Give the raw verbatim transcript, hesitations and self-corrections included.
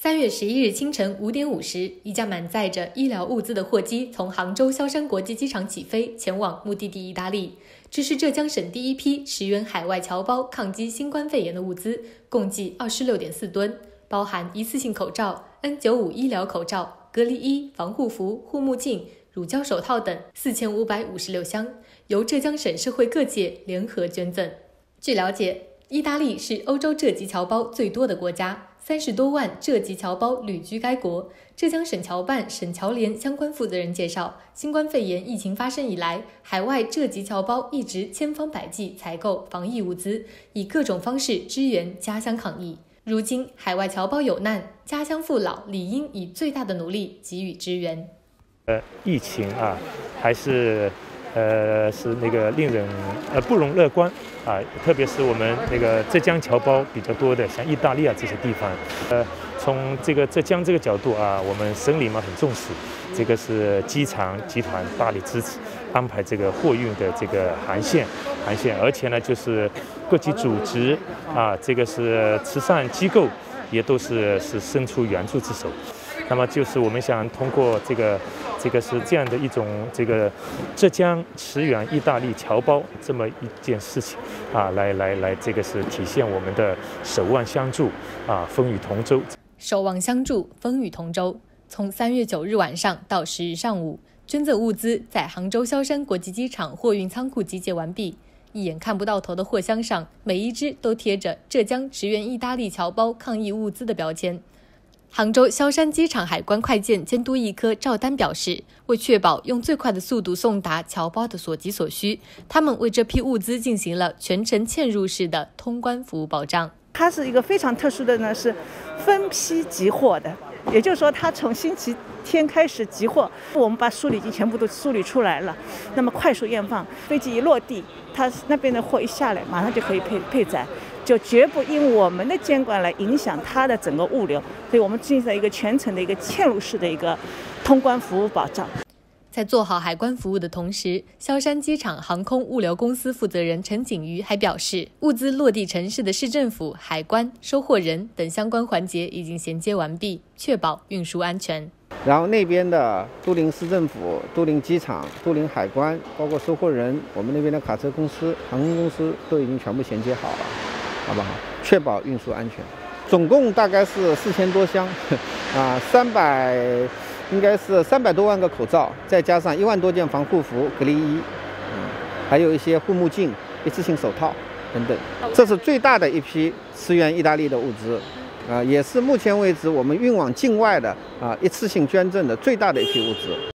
三月十一日清晨五点五十，一架满载着医疗物资的货机从杭州萧山国际机场起飞，前往目的地意大利。这是浙江省第一批驰援海外侨胞抗击新冠肺炎的物资，共计 二十六点四吨，包含一次性口罩、N 九十五 医疗口罩、隔离衣、防护服、护目镜、乳胶手套等四千五百五十六箱，由浙江省社会各界联合捐赠。据了解，意大利是欧洲浙籍侨胞最多的国家，三十多万浙籍侨胞旅居该国。浙江省侨办省侨联相关负责人介绍，新冠肺炎疫情发生以来，海外浙籍侨胞一直千方百计采购防疫物资，以各种方式支援家乡抗疫。如今海外侨胞有难，家乡父老理应以最大的努力给予支援。 呃，疫情啊，还是呃是那个令人呃不容乐观啊，特别是我们那个浙江侨胞比较多的，像意大利啊这些地方，呃，从这个浙江这个角度啊，我们省里嘛很重视，这个是机场集团大力支持安排这个货运的这个航线，航线，而且呢就是各级组织啊，这个是慈善机构也都是是伸出援助之手。那么就是我们想通过这个，这个是这样的一种这个浙江驰援意大利侨胞这么一件事情啊，来来来，这个是体现我们的守望相助啊，风雨同舟。 守望相助，风雨同舟。从三月九日晚上到十日上午，捐赠物资在杭州萧山国际机场货运仓库集结完毕。一眼看不到头的货箱上，每一只都贴着浙江驰援意大利侨胞抗疫物资的标签。杭州萧山机场海关快件监督一科赵丹表示，为确保用最快的速度送达侨胞的所急所需，他们为这批物资进行了全程嵌入式的通关服务保障。 它是一个非常特殊的呢，是分批集货的，也就是说它从星期天开始集货，我们把梳理已经全部都梳理出来了，那么快速验放，飞机一落地，它那边的货一下来马上就可以配配载，就绝不因我们的监管来影响它的整个物流，所以我们进行了一个全程的一个嵌入式的一个通关服务保障。 在做好海关服务的同时，萧山机场航空物流公司负责人陈景瑜还表示，物资落地城市的市政府、海关、收货人等相关环节已经衔接完毕，确保运输安全。 然后那边的都灵市政府、都灵机场、都灵海关，包括收货人，我们那边的卡车公司、航空公司都已经全部衔接好了，好不好？确保运输安全。总共大概是四千多箱，啊，三百。应该是三百多万个口罩，再加上一万多件防护服、隔离衣，嗯，还有一些护目镜、一次性手套等等。这是最大的一批驰援意大利的物资，啊、呃，也是目前为止我们运往境外的啊、呃、一次性捐赠的最大的一批物资。